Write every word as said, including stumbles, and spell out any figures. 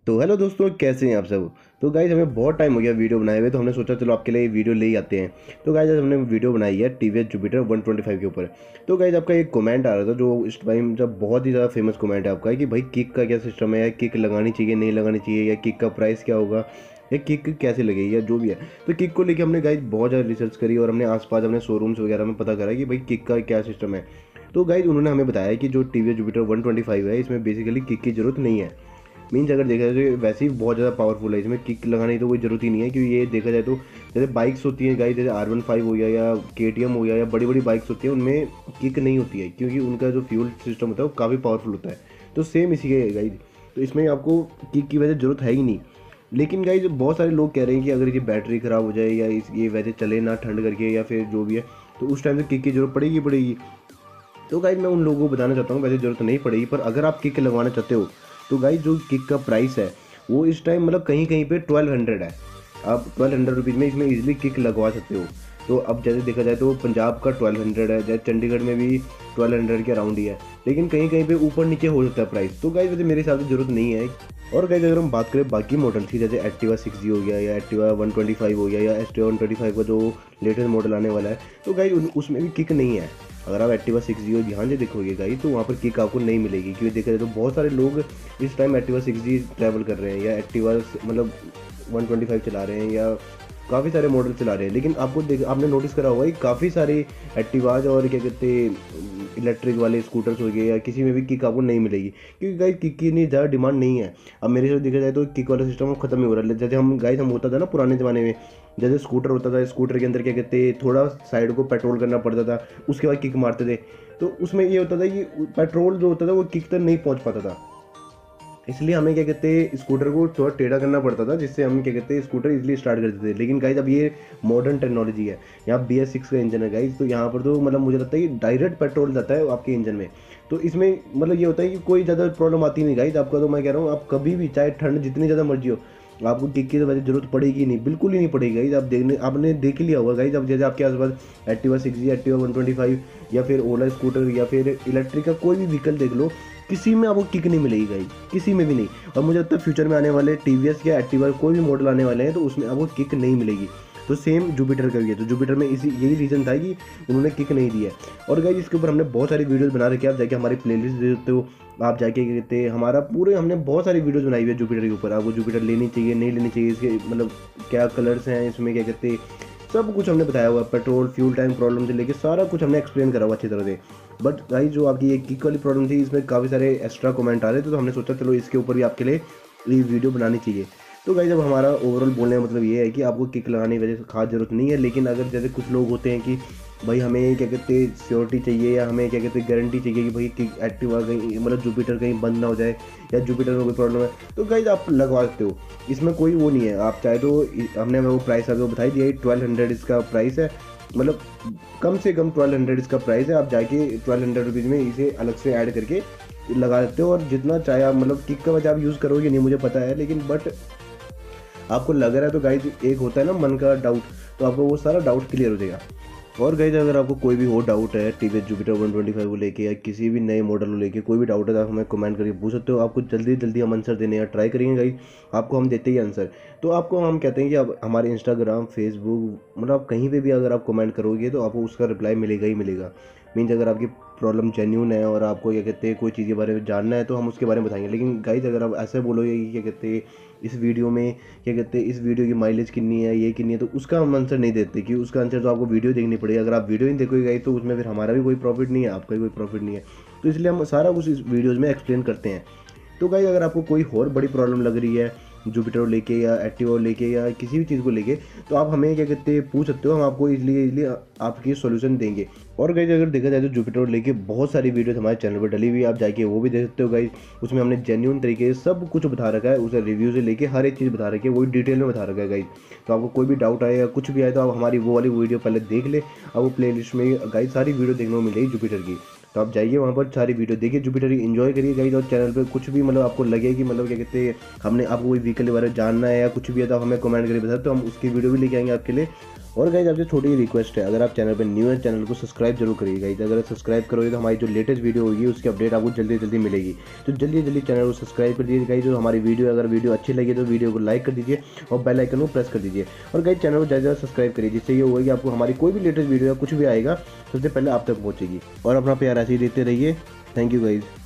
तो हेलो दोस्तों, कैसे हैं आप सब। तो गाइज हमें बहुत टाइम हो गया वीडियो बनाए हुए, तो हमने सोचा चलो आपके लिए वीडियो ले ही आते हैं। तो गाइज आज हमने वीडियो बनाई है T V S Jupiter one twenty five के ऊपर। तो गाइज आपका एक कमेंट आ रहा था जो इस टाइम जब बहुत ही ज़्यादा फेमस कमेंट है आपका, है कि भाई किक का क्या सिस्टम है, या किक लगानी चाहिए नहीं लगानी चाहिए, या किक का प्राइस क्या होगा, या किक कैसे लगेगी, या जो भी है। तो किक को लेकर हमने गाइज बहुत ज़्यादा रिसर्च करी और हमने आसपास अपने शोरूम्स वगैरह में पता करा कि भाई किक का क्या सिस्टम है। तो गाइज उन्होंने हमें बताया कि जो T V S Jupiter one twenty five है, इसमें बेसिकली किक की ज़रूरत नहीं है। मीन्स अगर देखा जाए तो ये वैसे ही बहुत ज़्यादा पावरफुल है, इसमें किक लगाने की तो कोई ज़रूरत ही नहीं है। क्योंकि ये देखा जाए तो जैसे बाइक्स होती हैं गाइस, जैसे आर वन फाइव हो गया या के टी एम हो गया या बड़ी बड़ी बाइक्स होती हैं, उनमें किक नहीं होती है क्योंकि उनका जो फ्यूल सिस्टम होता है वो काफ़ी पावरफुल होता है। तो सेम इसी के गाइज, तो इसमें आपको किक की वजह ज़रूरत है ही नहीं। लेकिन गाइज बहुत सारे लोग कह रहे हैं कि अगर ये बैटरी ख़राब हो जाए या इस ये वैसे चले ना ठंड करके या फिर जो भी है, तो उस टाइम से किक की ज़रूरत पड़ेगी पड़ेगी। तो गाइज मैं उन लोगों को बताना चाहता हूँ वैसे ज़रूरत नहीं पड़ेगी, पर अगर आप किक लगवाना चाहते हो तो गाइज जो किक का प्राइस है वो इस टाइम मतलब कहीं कहीं पे ट्वेल्व हंड्रेड है। आप ट्वेल्व हंड्रेड रुपीज़ में इसमें इजीली किक लगवा सकते हो। तो अब जैसे देखा जाए तो पंजाब का ट्वेल्व हंड्रेड है, जैसे चंडीगढ़ में भी ट्वेल्व हंड्रेड के अराउंड ही है, लेकिन कहीं कहीं पे ऊपर नीचे हो सकता है प्राइस। तो गाइज वैसे मेरे हिसाब से ज़रूरत नहीं है। और गाइज अगर हम बात करें बाकी मॉडल की, जैसे एक्टिवा सिक्स जी हो गया या एक्टिवा वन ट्वेंटी फाइव हो गया या एक्टिवा वन ट्वेंटी फाइव का जो लेटेस्ट मॉडल आने वाला है, तो गाइज उसमें भी किक नहीं है। अगर आप एक्टिवा सिक्स जी और ध्यान से देखोगे गाइज तो वहाँ पर किक आपको नहीं मिलेगी, क्योंकि देखा जाए तो बहुत सारे लोग इस time Activa six G travel कर रहे हैं या एक्टिवा मतलब वन ट्वेंटी फाइव चला रहे हैं या काफ़ी सारे मॉडल चला रहे हैं। लेकिन आपको देख आपने नोटिस करा होगा कि काफ़ी सारे एक्टिवाज और क्या कहते हैं इलेक्ट्रिक वाले स्कूटर्स हो गए या किसी में भी किक आपको नहीं मिलेगी, क्योंकि गाइज किक की इतनी ज़्यादा डिमांड नहीं है। अब मेरे से देखा जाए तो किक वाला सिस्टम खत्म ही हो रहा है। जैसे हम गाइज हम होता था ना पुराने ज़माने में, जैसे स्कूटर होता था, स्कूटर के अंदर क्या कहते हैं थोड़ा साइड को पेट्रोल करना पड़ता था, उसके बाद किक मारते थे। तो उसमें ये होता था कि पेट्रोल जो होता था वो किक तक नहीं पहुंच पाता था, इसलिए हमें क्या कहते हैं स्कूटर को थोड़ा टेढ़ा करना पड़ता था, जिससे हम क्या कहते हैं स्कूटर इजीली स्टार्ट करते थे। लेकिन गाइज अब ये मॉडर्न टेक्नोलॉजी है, यहाँ बी एस सिक्स का इंजन है गाइज, तो यहाँ पर तो मतलब मुझे लगता है कि डायरेक्ट पेट्रोल जाता है आपके इंजन में। तो इसमें मतलब ये होता है कि कोई ज़्यादा प्रॉब्लम आती नहीं गाइज आपका। तो मैं कह रहा हूँ आप कभी भी चाहे ठंड जितनी ज़्यादा मर्जी हो, आपको किक की तो वजह जरूरत पड़ेगी नहीं, बिल्कुल ही नहीं पड़ेगी गाइज। आप देखने आपने देख लिया होगा गाइज, अब जैसे आपके आसपास Activa six G Activa one twenty five या फिर ओला स्कूटर या फिर इलेक्ट्रिक का कोई भी व्हीकल देख लो, किसी में आपको किक नहीं मिलेगी गाइज, किसी में भी नहीं। और मुझे लगता है फ्यूचर में आने वाले टी वी एस या एक्टिवा कोई भी मॉडल आने वाले हैं तो उसमें आपको किक नहीं मिलेगी। तो सेम जुपिटर का भी है, तो जुपिटर में इसी यही रीज़न था कि उन्होंने किक नहीं दी है। और गाइज इसके ऊपर हमने बहुत सारी वीडियोस बना रखी है, आप जाके हमारी प्लेलिस्ट दे सकते हो। आप जाके क्या कहते हैं हमारा पूरे हमने बहुत सारी वीडियोस बनाई हुई है जुपिटर के ऊपर, आपको जुपिटर लेनी चाहिए नहीं लेनी चाहिए, इसके मतलब क्या कलर्स हैं इसमें, क्या कहते हैं सब कुछ हमने बताया हुआ। पेट्रोल फ्यूल टाइम प्रॉब्लम से लेके सारा कुछ हमने एक्सप्लेन करा हुआ अच्छी तरह से। बट गाइस जो आपकी ये किक वाली प्रॉब्लम थी, इसमें काफ़ी सारे एक्स्ट्रा कमेंट आ रहे थे, तो हमने सोचा चलो इसके ऊपर भी आपके लिए ये वीडियो बनानी चाहिए। तो गाइस अब हमारा ओवरऑल बोलने का मतलब ये है कि आपको किक लगाने की वजह से खास जरूरत नहीं है। लेकिन अगर जैसे कुछ लोग होते हैं कि भाई हमें क्या कहते हैं सिक्योरिटी चाहिए या हमें क्या कहते हैं गारंटी चाहिए कि भाई किक एक्टिवा कहीं मतलब जुपिटर कहीं बंद ना हो जाए या जुपिटर में कोई प्रॉब्लम है, तो गाइज आप लगवा सकते हो, इसमें कोई वो नहीं है। आप चाहे तो हमने हमें वो प्राइस आपको बताई दिया है, ट्वेल्व हंड्रेड इसका प्राइस है, मतलब कम से कम ट्वेल्व हंड्रेड इसका प्राइस है। आप जाके ट्वेल्व हंड्रेड रुपीज़ में इसे अलग से ऐड करके लगा सकते हो, और जितना चाहे आप मतलब किक का वजह आप यूज़ करोगे नहीं मुझे पता है, लेकिन बट आपको लग रहा है तो गाइज एक होता है ना मन का डाउट, तो आपको वो सारा डाउट क्लियर हो जाएगा। और गाइज अगर आपको कोई भी और डाउट है T V S Jupiter one twenty five को लेके या किसी भी नए मॉडल को लेके कोई भी डाउट है तो आप हमें कमेंट करके पूछ सकते हो। आपको जल्दी जल्दी हम आंसर देने का ट्राई करेंगे गाइज, आपको हम देते ही आंसर। तो आपको हम कहते हैं कि आप हमारे इंस्टाग्राम फेसबुक मतलब आप कहीं पे भी अगर आप कमेंट करोगे तो आपको उसका रिप्लाई मिलेगा ही मिलेगा। मीन्स अगर आपकी प्रॉब्लम जेन्यून है और आपको क्या कहते हैं कोई चीज़ के बारे में जानना है तो हम उसके बारे में बताएंगे। लेकिन गाइज अगर आप ऐसे बोलोगे कि क्या कहते हैं इस वीडियो में क्या कहते हैं इस वीडियो की माइलेज कितनी है ये कितनी है, तो उसका हम आंसर नहीं देते, कि उसका आंसर तो आपको वीडियो देखनी पड़ेगी। अगर आप वीडियो नहीं देखोगे गाइज तो उसमें फिर हमारा भी कोई प्रॉफिट नहीं है, आपका भी कोई प्रॉफिट नहीं है। तो इसलिए हम सारा कुछ इस वीडियोज़ में एक्सप्लेन करते हैं। तो गाइज अगर आपको कोई और बड़ी प्रॉब्लम लग रही है जुपिटर लेके या एक्टिवा लेके या किसी भी चीज़ को लेके, तो आप हमें क्या कहते हैं पूछ सकते हो, हम आपको इसलिए इसलिए आपकी सॉल्यूशन देंगे। और गाइज अगर देखा जाए तो जुपिटर लेके बहुत सारी वीडियोस हमारे चैनल पर डली हुई है, आप जाके वो भी देख सकते हो गाइज। उसमें हमने जेन्यून तरीके से सब कुछ बता रखा है, उसे रिव्यू से लेके हर एक चीज़ बता रखी है, वही डिटेल में बता रखा है गाइज। तो आपको कोई भी डाउट आए या कुछ भी आए तो आप हमारी वो वाली वीडियो पहले देख ले, अब वो प्ले लिस्ट में गाइज सारी वीडियो देखने को मिलेगी जुपिटर की। तो आप जाइए वहाँ पर सारी वीडियो देखिए जुपिटर की, एंजॉय करिए गाइज। और चैनल पे कुछ भी मतलब आपको लगे कि मतलब क्या कहते हैं हमने आपको कोई व्हीकल के बारे में जानना है या कुछ भी है तो हमें कमेंट करके बता, तो हम उसकी वीडियो भी लेके आएंगे आपके लिए। और गाइज आपसे छोटी रिक्वेस्ट है, अगर आप चैनल पर न्यू है चैनल को सब्सक्राइब जरूर करिए गाइज। अगर सब्सक्राइब करोगे तो हमारी जो लेटेस्ट वीडियो होगी उसकी अपडेट आपको जल्दी जल्दी मिलेगी। तो जल्दी जल्दी चैनल को सब्सक्राइब कर दीजिए गाइज। जो हमारी वीडियो अगर वीडियो अच्छी लगी तो वीडियो को लाइक कर दीजिए और बेल आइकन को प्रेस कर दीजिए। और गाइज चैनल को ज़्यादा ज़्यादा सब्सक्राइब करिए, जिससे ये होगा कि आपको हमारी कोई भी लेटेस्ट वीडियो या कुछ भी आएगा सबसे पहले आप तक पहुँचेगी। और अपना प्यार ऐसे ही देते रहिए। Thank you guys.